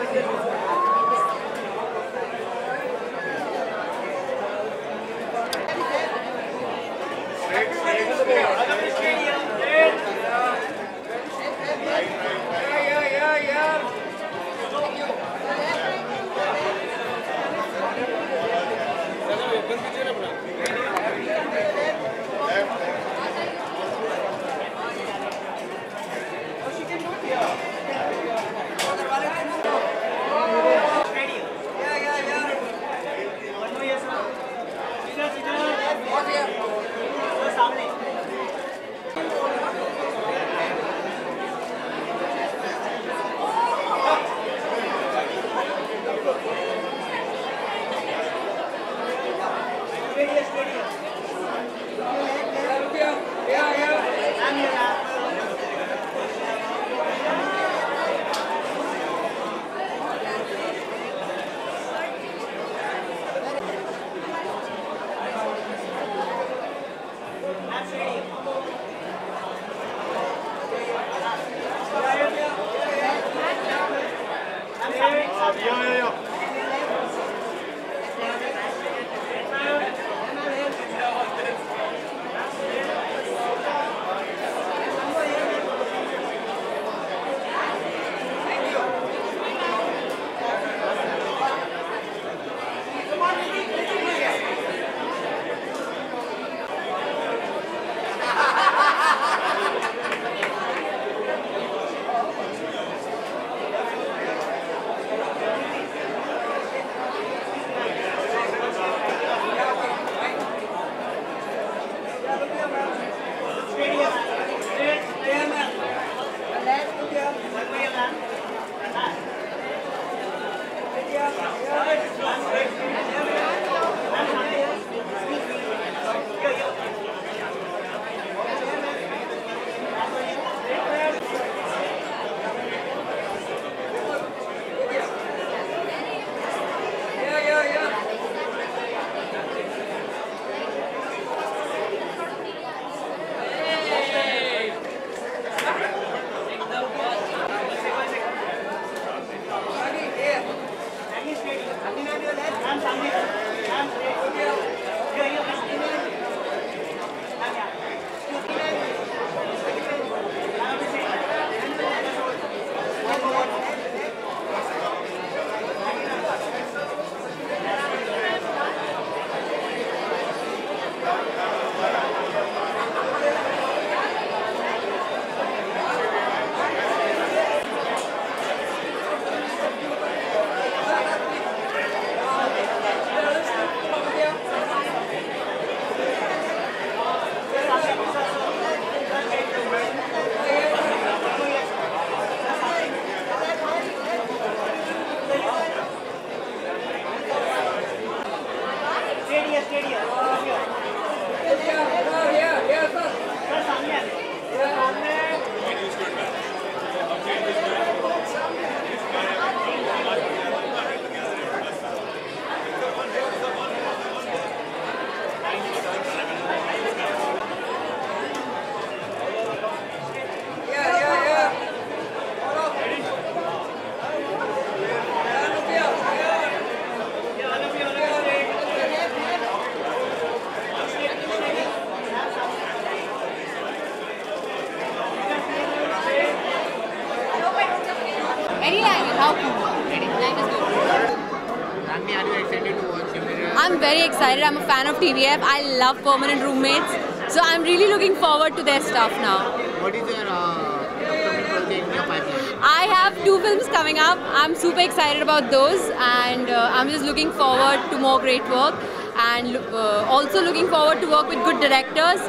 Any language, how cool. Any language is good. Ragni, are you excited to watch Shivnira? I'm very excited. I'm a fan of TVF. I love Permanent Roommates. So I'm really looking forward to their stuff now. What is your upcoming project in your pipeline? I have 2 films coming up. I'm super excited about those, and I'm just looking forward to more great work, and also looking forward to work with good directors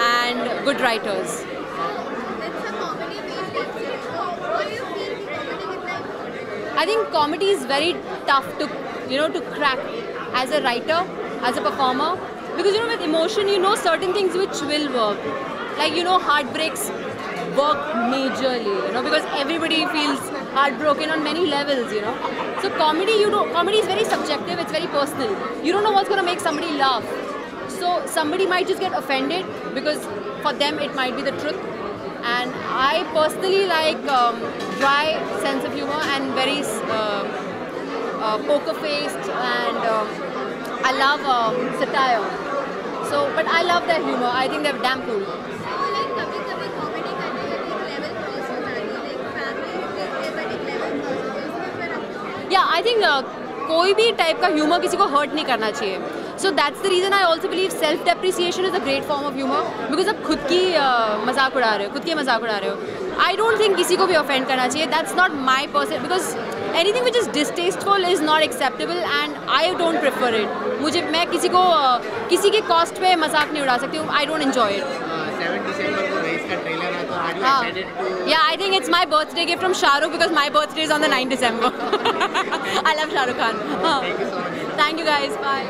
and good writers. I think comedy is very tough to, to crack as a writer, as a performer, because with emotion, certain things which will work. Like heartbreaks work majorly, because everybody feels heartbroken on many levels, So comedy, comedy is very subjective, it's very personal. You don't know what's going to make somebody laugh. So somebody might just get offended because for them it might be the truth. and I personally like dry sense of humor and very poker faced, and I love satire. So, but I love their humor. I think they're damn cool. Yeah, I think कोई भी type का humour किसी को hurt नहीं करना चाहिए. So that's the reason I also believe self-depreciation is a great form of humor, because आप खुद की मजाक उड़ा रहे हो, खुद के मजाक उड़ा रहे हो. I don't think किसी को भी offend करना चाहिए. That's not my person, because anything which is distasteful is not acceptable and I don't prefer it. मुझे मैं किसी को किसी के कॉस्ट पे मजाक नहीं उड़ा सकती हूँ. I don't enjoy it. 7 December को रेस का ट्रेलर है, तो are you excited to? Yeah, I think it's my birthday gift from Shah Rukh, because my birthday is on the 9th December. I love Shah Rukh Khan. Thank you so much. Thank you guys. Bye.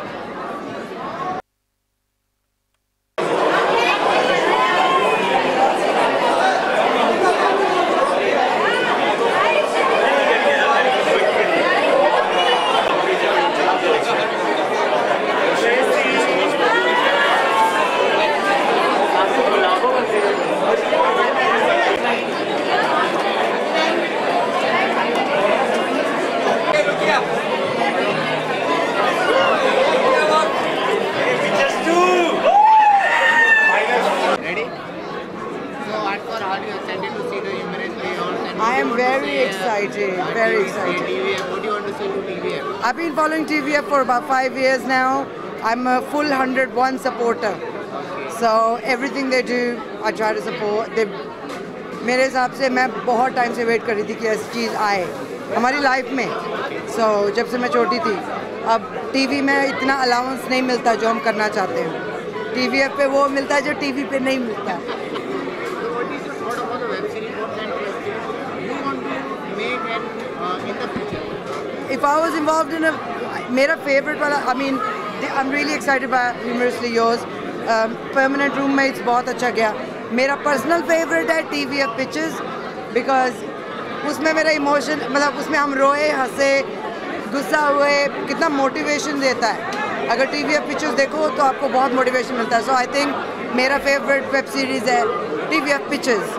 I am very excited, very excited. TVF, what do you want to say to TVF? I've been following TVF for about 5 years now. I'm a full 101 supporter. So everything they do, I try to support. मेरे हिसाब से मैं बहुत time से wait कर रही थी कि ऐसी चीज़ आए हमारी लाइफ में. So जब से मैं छोटी थी, अब टीवी में इतना अलाउंस नहीं मिलता जो हम करना चाहते हैं. TVF पे वो मिलता है जो टीवी पे नहीं मिलता. If I was involved in मेरा favorite वाला, I mean, I'm really excited by Humorously Yours. Permanent Roommates बहुत अच्छा गया. मेरा personal favorite है TVF Pitches, because उसमें मेरा emotion, मतलब उसमें हम रोए, हंसे, गुस्सा हुए, कितना motivation देता है. अगर TVF Pitches देखो तो आपको बहुत motivation मिलता है. So I think मेरा favorite web series है TVF Pitches.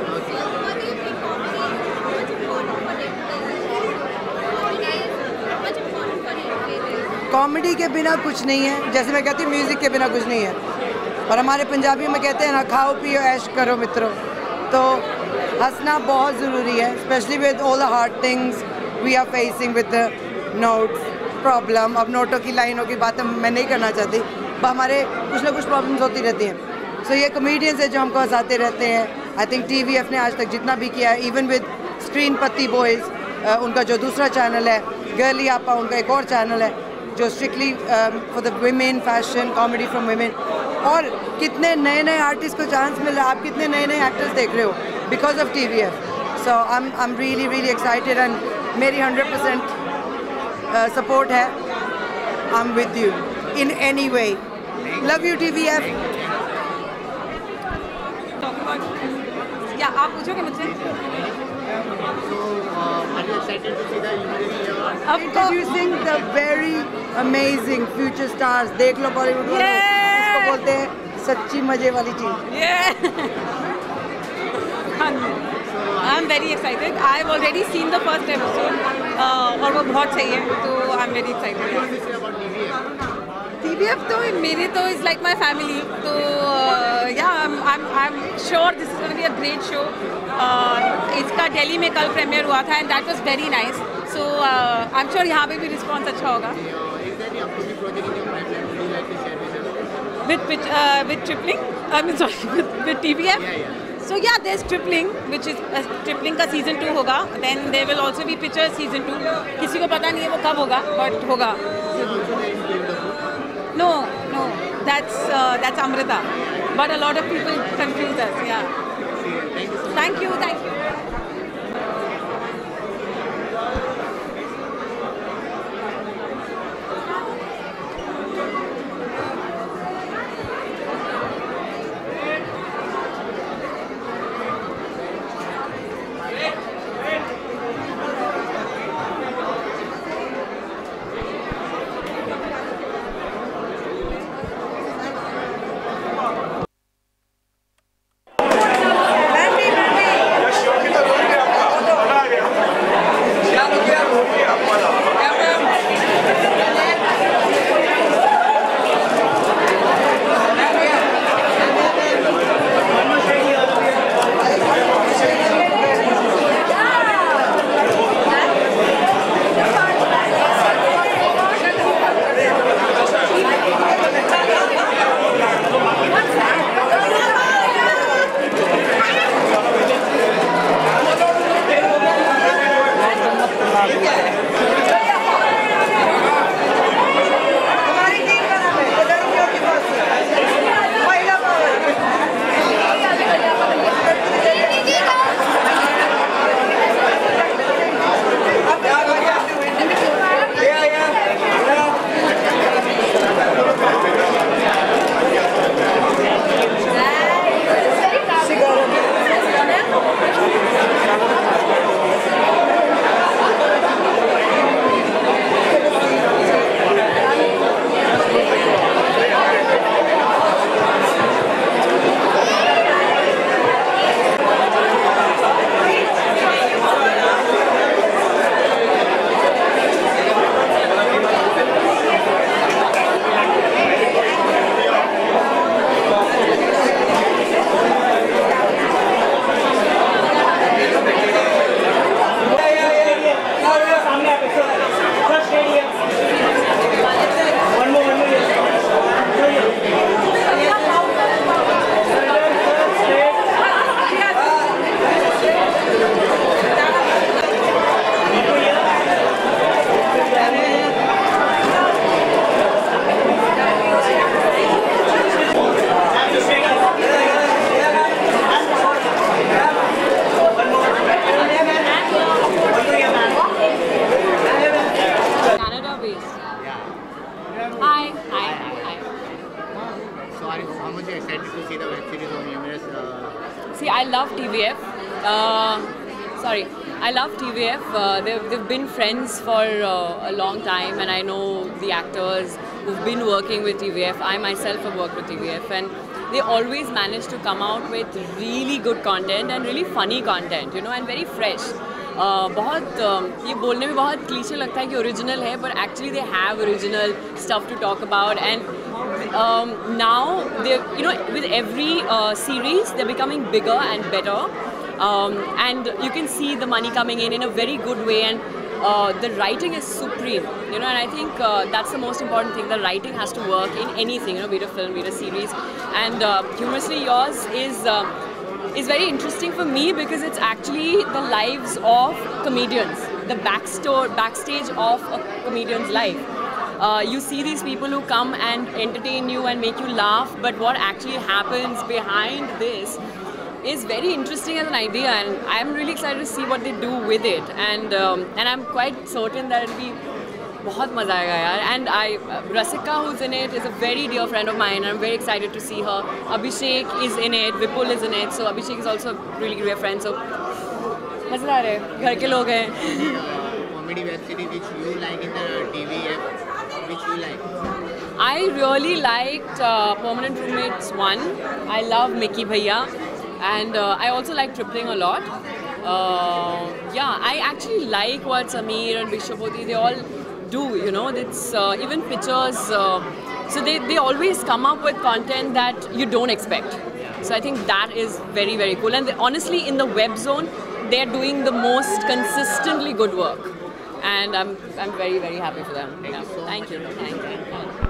कॉमेडी के बिना कुछ नहीं है, जैसे मैं कहती हूँ म्यूज़िक के बिना कुछ नहीं है. और हमारे पंजाबी में कहते हैं ना, खाओ पियो ऐश करो मित्रों. तो हंसना बहुत ज़रूरी है, specially with all the hard things we are facing with the notes problem. अब नोटों की लाइनों की बातें मैं नहीं करना चाहती, पर हमारे कुछ ना कुछ प्रॉब्लम्स होती रहती हैं. सो ये कॉमेडियंस है जो हमको हंसाते रहते हैं. आई थिंक TVF ने आज तक जितना भी किया है, even with screen Patti boys, उनका जो दूसरा चैनल है, गर्ली आपा, उनका एक और चैनल है जो strictly for the women, fashion, comedy from women. और कितने नए नए आर्टिस्ट को चांस मिल रहा है, आप कितने नए नए एक्टर्स देख रहे हो because of TVF. So I am really really excited and मेरी 100% सपोर्ट है. I am with you in any way. Love you TVF. या आप पूछोगे मुझसे? Are you excited to see the Humorously Yours? Introducing the very amazing future stars. देख लो बॉलीवुड वालों, इसको बोलते हैं सच्ची मजे वाली चीज. I am very excited. I have already seen the first episode और वो बहुत सही है, तो I am very excited. TVF तो मेरे तो इज़ लाइक माई फैमिली. तो yeah I am sure this is going to be a great show. इसका दिल्ली में कल प्रीमियर हुआ था and that was very nice. So I am sure यहाँ पे भी रिस्पॉन्स अच्छा होगा. With tripling, I mean sorry, with TVF. So yeah, there's tripling, which is tripling का season 2 होगा. Then there will also be Pitches season 2. किसी को पता नहीं है वो कब होगा, but होगा. No, that's Amrita. But a lot of people confuse us. Yeah. Thank you. See, I love TVF. I love TVF. They've been friends for a long time, and I know the actors who've been working with TVF. I myself have worked with TVF, and they always manage to come out with really good content and really funny content, you know, and very fresh. बहुत ये बोलने में बहुत cliché लगता है कि original है, but actually they have original stuff to talk about, and now they, you know, with every series they're becoming bigger and better, and you can see the money coming in a very good way, and the writing is supreme, you know, and I think that's the most important thing. The writing has to work in anything, you know, be it a film, be it a series, and Humorously Yours is very interesting for me because it's actually the lives of comedians, the backstage of a comedian's life. You see these people who come and entertain you and make you laugh, but what actually happens behind this is very interesting as an idea, and I'm really excited to see what they do with it, and I'm quite certain that it'll be बहुत मज़ा आएगा यार. And Rasika, who's in it, is a very dear friend of mine. I'm very excited to see her. Abhishek is in it. Vipul is in it. So Abhishek is also a really great friend. So मज़ेदार है. घर के लोग हैं. Comedy web series which you like in the TVF, which you like? I really liked Permanent Roommates 1. I love Mickey Bhaiya, and I also like Tripling a lot. Yeah, I actually like what Sameer and Vishwapati, they all do, you know. It's even pictures, so they always come up with content that you don't expect. So I think that is very, very cool, and honestly in the web zone they're doing the most consistently good work, and I'm very, very happy for them. Thank you so Thank much. you. Thank you.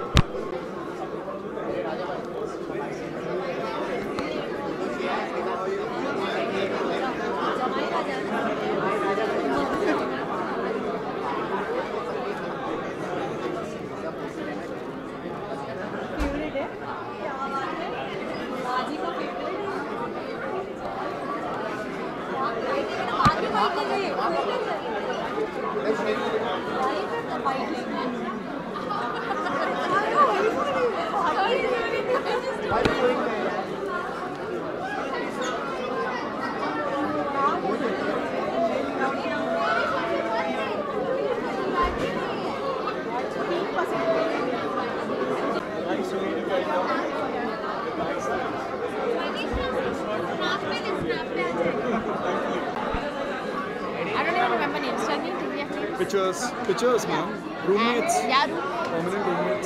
Pictures, man. Roommates, Yeah. permanent roommates.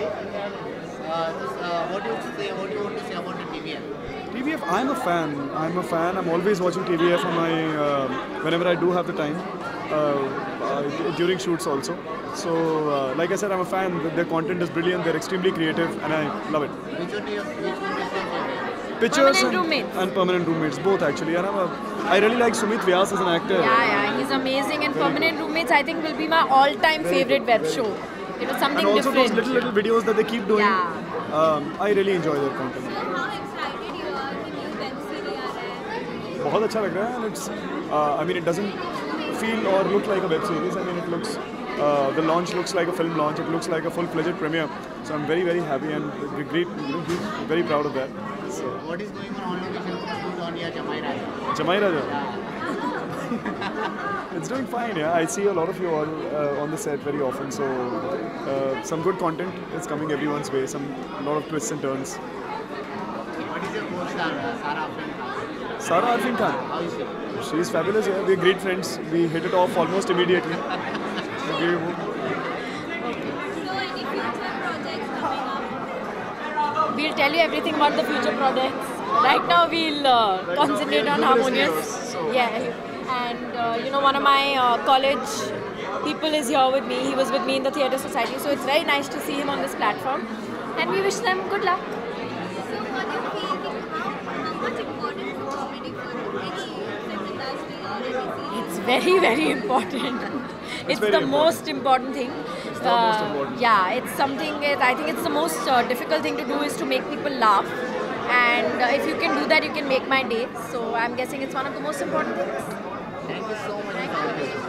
What do you want to say about the TVF? TVF, I'm a fan. I'm always watching TVF on my whenever I do have the time. During shoots also. So, like I said, I'm a fan. Their content is brilliant. They're extremely creative, and I love it. Which one is your favorite? Pictures Permanent Roommates. and permanent roommates, both actually. And I really like Sumit Vyas as an actor. Yeah, he's amazing. And Permanent Roommates, I think, will be my all-time favorite web show. It was something And also different. those little videos that they keep doing. Yeah. I really enjoy their content. How excited you are कि new web series आ रहा है? बहुत अच्छा लग रहा है, and it's I mean it doesn't feel or look like a web series. I mean it looks the launch looks like a film launch. It looks like a full-fledged premiere. So I'm very happy and great, very proud of that. So, What is going on location shoot on your Jamai Raja? Jamai Raja. It's doing fine, yeah. I see a lot of you all on the set very often. So some good content is coming everyone's way. A lot of twists and turns. What is your co-star, Sara Afrin Khan? Sara Arfin Khan. How is she? She's fabulous, yeah. We're great friends. We hit it off almost immediately. So any future projects coming up? We'll tell you everything about the future projects. Right now, we'll concentrate on Harmonious. Yeah. And one of my college people is here with me. He was with me in the Theatre Society. So it's very nice to see him on this platform. And we wish them good luck. So what do you feel? How much important is comedy for any film industry or any series? It's very important. It's the very most important thing. the most important. Yeah, it's something. I think it's the most difficult thing to do is to make people laugh. And if you can do that, you can make my day. So I'm guessing it's one of the most important things. Thank you so much.